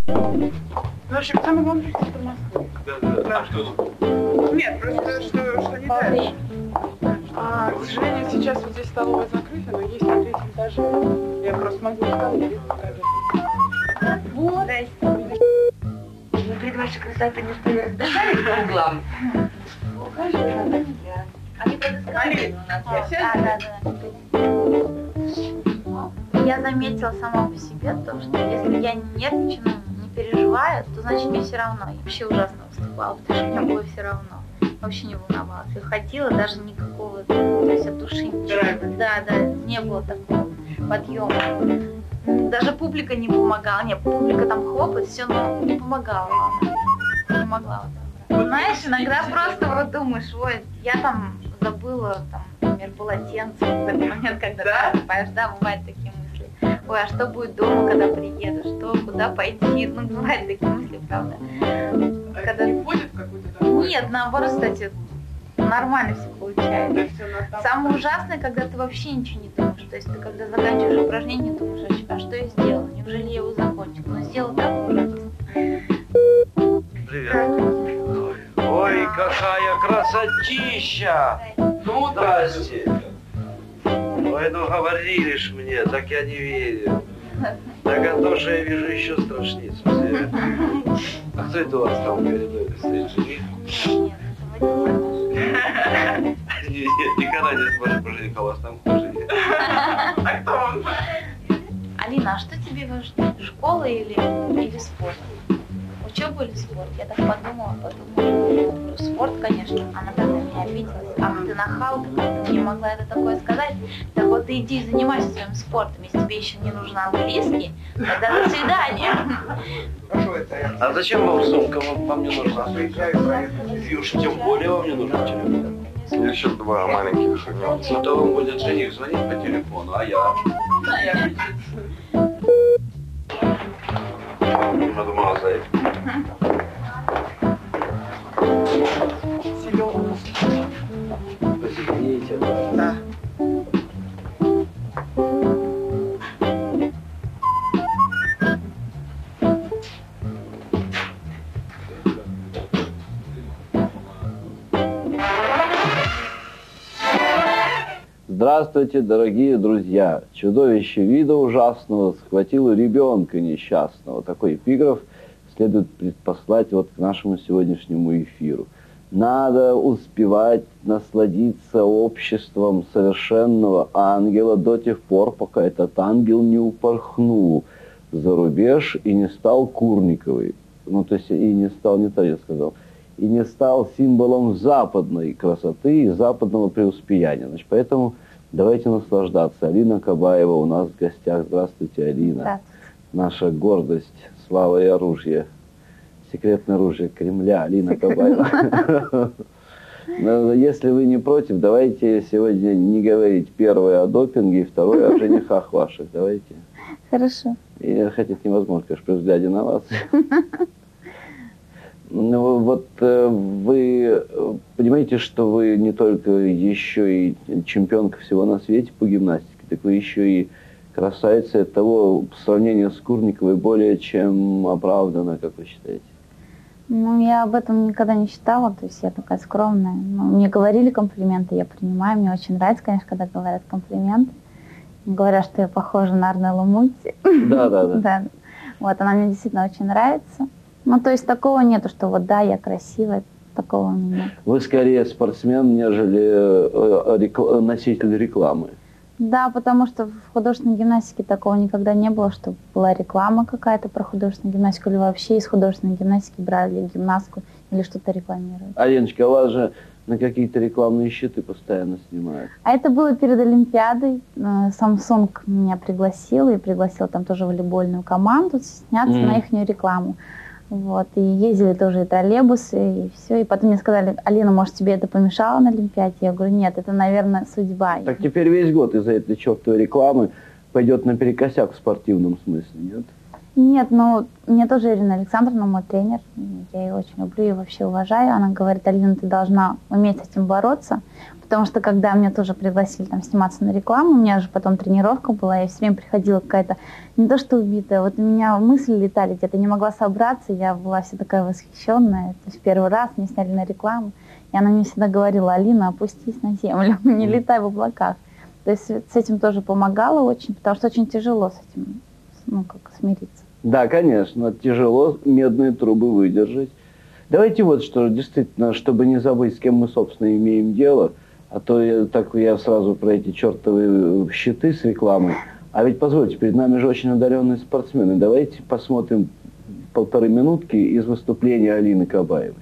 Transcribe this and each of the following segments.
В общем, самое главное, что это Москва. Да. А что? Нет, просто что не дальше. К сожалению, сейчас вот здесь столовая закрыта, но есть на 3-м этаже. Я просто могу сказать, Вот. Внутри вашей красоты не стоят дышали по углам. Они подыскали у нас. Да. Я заметила сама по себе то, что если я не нервничаю, не переживаю, то значит мне все равно. Я вообще ужасно выступала, потому что мне было все равно. Вообще не волновалась. Я ходила, даже никакого, то есть от души ничего. Да, не было такого подъема. Даже публика не помогала. Нет, публика там хлопает, все, но не помогала. Не могла вот так. Знаешь, иногда просто вот думаешь, ой, я там забыла, там, например, полотенце в этот момент, когда засыпаешь, да, бывают такие мысли. Ой, а что будет дома, когда приеду, что, куда пойти, ну, бывают такие мысли, правда. Когда не входит в какую-то такую? Нет, наоборот, кстати, нормально все получается. Самое ужасное, когда ты вообще ничего не думаешь. То есть ты когда заканчиваешь упражнение, думаешь, а что я сделала? Неужели я его закончила? Но сделала так ужасно. Привет. Ой, какая красотища! Ну, здрасте. Ой, ну говорили ж мне, так я не верю. Так а то, что я вижу, еще страшнее. А кто это у вас там в коридоре стоит? Жених? Нет, никогда не сможешь поженить, а у вас там кто жених? А кто он? Алина, а что тебе важнее, школа или спорт? Учеба или спорт? Я так подумала, спорт, конечно. Она тогда меня обиделась. Ах, ты нахалка, как ты не могла это такое сказать? Так вот ты иди и занимайся своим спортом. Если тебе еще не нужен английский, тогда до свидания. А зачем вам сумка? Вам не нужна сумка. И уж тем более вам не нужен телефон. Еще два маленьких огня. Ну то вам будет жених звонить по телефону, а я? Мадемуазель. Серега. Извините. Да. Здравствуйте, дорогие друзья! Чудовище вида ужасного схватило ребенка несчастного. Такой эпиграф следует предпослать вот к нашему сегодняшнему эфиру. Надо успевать насладиться обществом совершенного ангела до тех пор, пока этот ангел не упорхнул за рубеж и не стал Курниковой. Ну, то есть и не стал, не то я сказал, и не стал символом западной красоты и западного преуспеяния. Значит, поэтому давайте наслаждаться. Алина Кабаева у нас в гостях. Здравствуйте, Алина. Здравствуйте. Наша гордость, слава и оружие. Секретное оружие Кремля, Алина Кабаева. Если вы не против, давайте сегодня не говорить первое о допинге и второе о женихах ваших. Давайте. Хорошо. И хотя это невозможно, конечно, при взгляде на вас. Ну, вот вы понимаете, что вы не только еще и чемпионка всего на свете по гимнастике, так вы еще и красавица. От того сравнение с Курниковой более чем оправдано, как вы считаете? Ну, я об этом никогда не считала, то есть я такая скромная. Ну, мне говорили комплименты, я принимаю, мне очень нравится, конечно, когда говорят комплименты. Говорят, что я похожа на Арнеллу Мунти. Да. Вот, она мне действительно очень нравится. Ну, то есть такого нету, что вот да, я красивая, такого у меня нет. Вы скорее спортсмен, нежели носитель рекламы. Да, потому что в художественной гимнастике такого никогда не было, чтобы была реклама какая-то про художественную гимнастику, или вообще из художественной гимнастики брали гимнастку или что-то рекламировали. Аленочка, а вас же на какие-то рекламные щиты постоянно снимают. А это было перед Олимпиадой. Samsung меня пригласил, и пригласил там тоже волейбольную команду сняться на их рекламу. Вот, и ездили тоже и троллейбусы, и все. И потом мне сказали: Алина, может, тебе это помешало на Олимпиаде? Я говорю: нет, это, наверное, судьба. Так теперь весь год из-за этой чертовой рекламы пойдет наперекосяк в спортивном смысле, нет? Нет, ну, мне тоже Ирина Александровна, мой тренер, я ее очень люблю и вообще уважаю. Она говорит: Алина, ты должна уметь с этим бороться, потому что когда меня тоже пригласили там сниматься на рекламу, у меня же потом тренировка была, я все время приходила какая-то, не то что убитая, вот у меня мысли летали где-то, не могла собраться, я была вся такая восхищенная. То есть первый раз меня сняли на рекламу, и она мне всегда говорила: Алина, опустись на землю, не летай в облаках. То есть с этим тоже помогала очень, потому что очень тяжело с этим, ну, как смириться. Да, конечно, тяжело медные трубы выдержать. Давайте вот что, действительно, чтобы не забыть, с кем мы, собственно, имеем дело, а то я сразу про эти чертовы щиты с рекламой. А ведь, позвольте, перед нами же очень одаренные спортсмены. Давайте посмотрим 1,5 минутки из выступления Алины Кабаевой.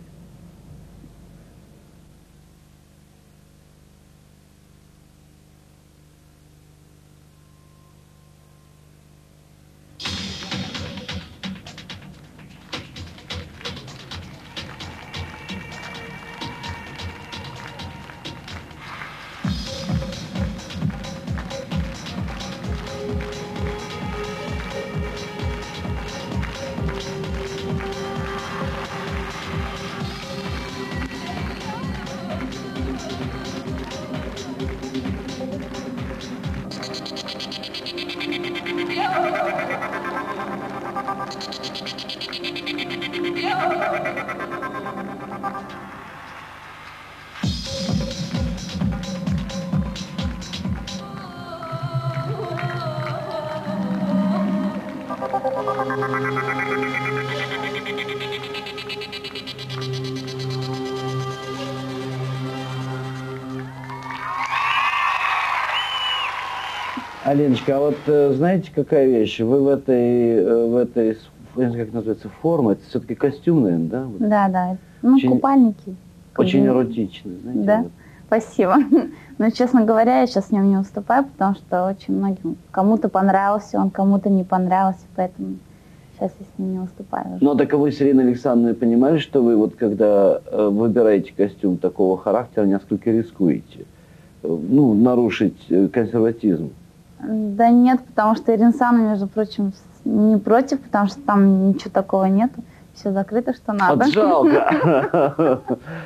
Аленочка, а вот знаете, какая вещь? Вы в этой, я не знаю, как называется, форма, это все-таки костюм, наверное, да? Вот. Да, ну, Очень- купальники. Очень Кубин. эротичный, знаете. Да? вот. Спасибо. Но, честно говоря, я сейчас с ним не уступаю, потому что очень многим, кому-то понравился он, кому-то не понравился, поэтому сейчас я с ним не уступаю уже. Но так вы с Ириной Александровной понимали, что вы вот когда выбираете костюм такого характера, несколько рискуете? Ну, нарушить консерватизм. Да нет, потому что Ирина Александровна, между прочим, не против, потому что там ничего такого нету. Все закрыто, что надо. Вот жалко.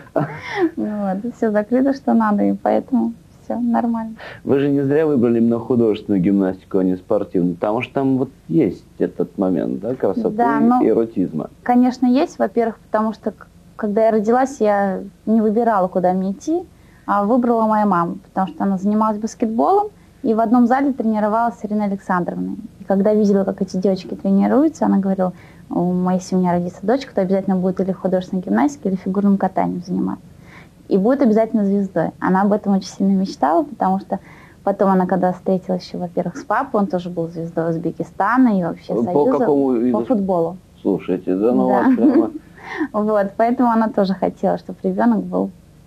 Вот, все закрыто, что надо, и поэтому все нормально. Вы же не зря выбрали именно художественную гимнастику, а не спортивную, потому что там вот есть этот момент, да, красоты Да, но- и эротизма. Конечно, есть, во-первых, потому что когда я родилась, я не выбирала, куда мне идти, а выбрала моя мама, потому что она занималась баскетболом, и в одном зале тренировалась с Ириной Александровной. И когда видела, как эти девочки тренируются, она говорила: у моей семьи родится дочка, то обязательно будет или художественной гимнастикой, или фигурным катанием заниматься. И будет обязательно звездой. Она об этом очень сильно мечтала, потому что потом она, когда встретилась еще, во-первых, с папой, он тоже был звездой Узбекистана и вообще По Союза какому виду? по футболу. Слушайте, да ну Да. вас прямо... Вот, поэтому она тоже хотела, чтобы ребенок был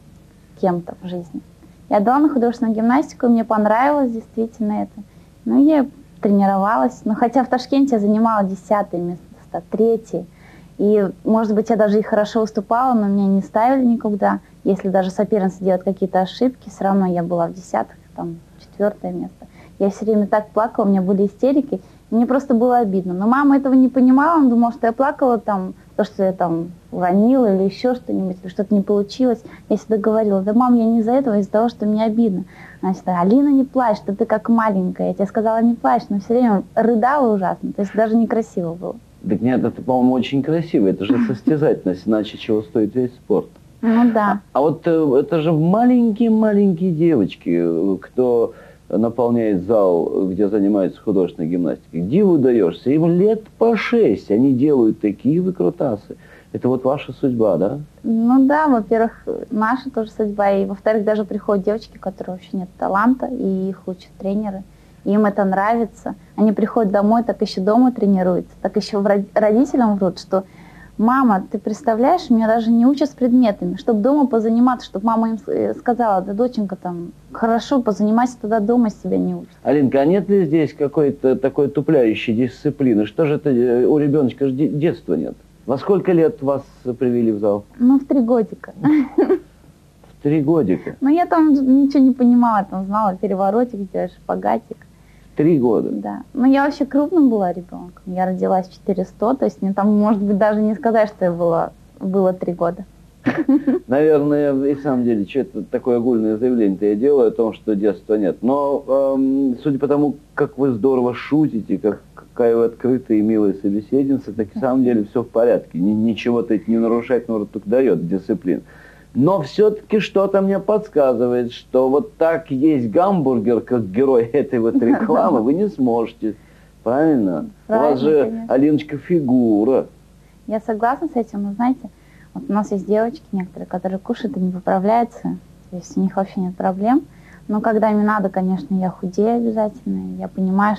кем-то в жизни. Я отдала на художественную гимнастику, и мне понравилось действительно это. Ну, я тренировалась. Но хотя в Ташкенте я занимала 10-е место, 3-е. И, может быть, я даже и хорошо выступала, но меня не ставили никуда. Если даже соперница делает какие-то ошибки, все равно я была в 10-х, там, 4-е место. Я все время так плакала, у меня были истерики. И мне просто было обидно. Но мама этого не понимала, она думала, что я плакала там, то, что я там уронила или еще что-нибудь, или что-то не получилось. Я всегда говорила: да, мам, я не из-за этого, а из-за того, что мне обидно. Она всегда: Алина, не плачь, что ты как маленькая. Я тебе сказала, не плачь, но все время рыдала ужасно. То есть даже некрасиво было. Так нет, это, по-моему, очень красиво. Это же состязательность, иначе чего стоит весь спорт. Ну да. А вот это же маленькие-маленькие девочки, кто наполняет зал, где занимаются художественной гимнастикой. Диву даешься, им лет по 6, они делают такие выкрутасы. Это вот ваша судьба, да? Ну да, во-первых, наша тоже судьба. И во-вторых, даже приходят девочки, у которых вообще нет таланта, и их учат тренеры. Им это нравится. Они приходят домой, так еще дома тренируются, так еще родителям врут, что: мама, ты представляешь, меня даже не учат с предметами, чтобы дома позаниматься, чтобы мама им сказала: да, доченька, там, хорошо, позанимайся тогда дома, себя не учат. Алинка, а нет ли здесь какой-то такой тупляющей дисциплины? Что же это, у ребеночка же детства нет? Во сколько лет вас привели в зал? Ну, в 3 годика. В 3 годика. Но я там ничего не понимала, там знала переворотик, делаешь шпагатик. 3 года. Да. Ну, я вообще крупным была ребенком. Я родилась в 400, то есть мне там, может быть, даже не сказать, что я было 3 года. Наверное, и в самом деле, что-то такое огульное заявление-то я делаю о том, что детства нет. Но судя по тому, как вы здорово шутите, какая вы открытая и милая собеседница, так и в самом деле все в порядке. Ничего-то не нарушать, наоборот, только дает дисциплин. Но все-таки что-то мне подсказывает, что вот так есть гамбургер, как герой этой вот рекламы, вы не сможете. Правильно? У вас же, конечно. Алиночка, фигура. Я согласна с этим, но знаете, вот у нас есть девочки некоторые, которые кушают и не поправляются, то есть у них вообще нет проблем. Но когда мне надо, конечно, я худею обязательно, я понимаю,